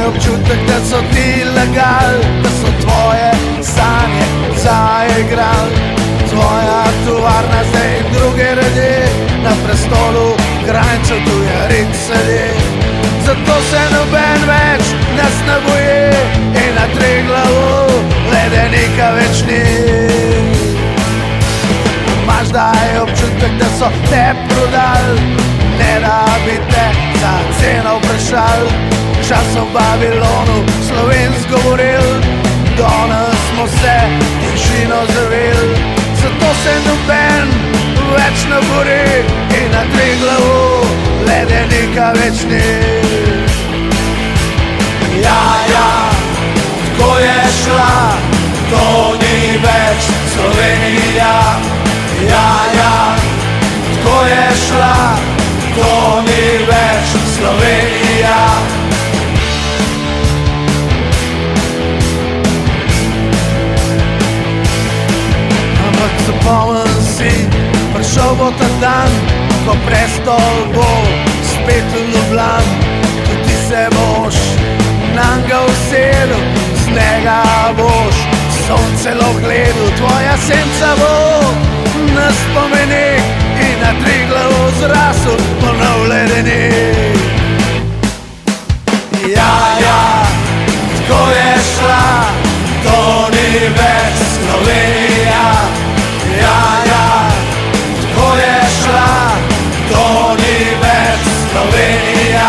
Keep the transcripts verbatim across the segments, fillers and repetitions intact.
občutek, da so ti lagali, da so tvoje sanje zaigrali. Tvoja tovarna zdaj druge redi, na prestolu Kranjcev tu je red sedi. Zato se noben več nas ne boji in na Triglavu ledenika več ni. Imaš daj občutek, da so te prodali, ne da bi te za ceno vprašali. Časom v Babilonu slovensk govoril, danes smo se tišino zavili. Zato se noben več ne bori in na Triglavu ledenika več ni. Ja, ja, tako je šla, to ni več Slovenija. Ja, ja, tako je šla, to ni več Slovenija. Ampak zapomni si, prišel bo ta dan, ko prestol bo spet v Ljubljani. Tudi se boš nanga usedel, z njega boš sonce gledal. Tvoja senca bo na spomenik in na Triglavu zrasel ponov ledenik. Ja, ja, tako je šla, to ni več Slovenija. Ja, ja, tako je šla, to ni več Slovenija.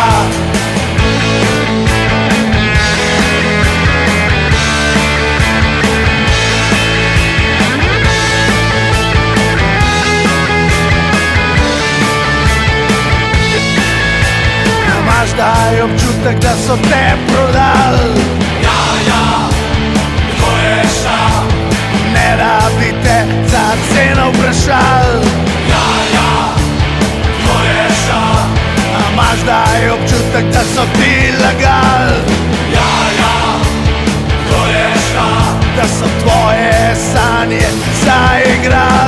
Imaš daj občutek, da so te prodali. Ja, ja, tako je šla, ne da bi te za ceno vprašali. Ja, ja, tako je šla, imaš daj občutek, da so ti lagali. Ja, ja, tako je šla, da so tvoje sanje zaigrali.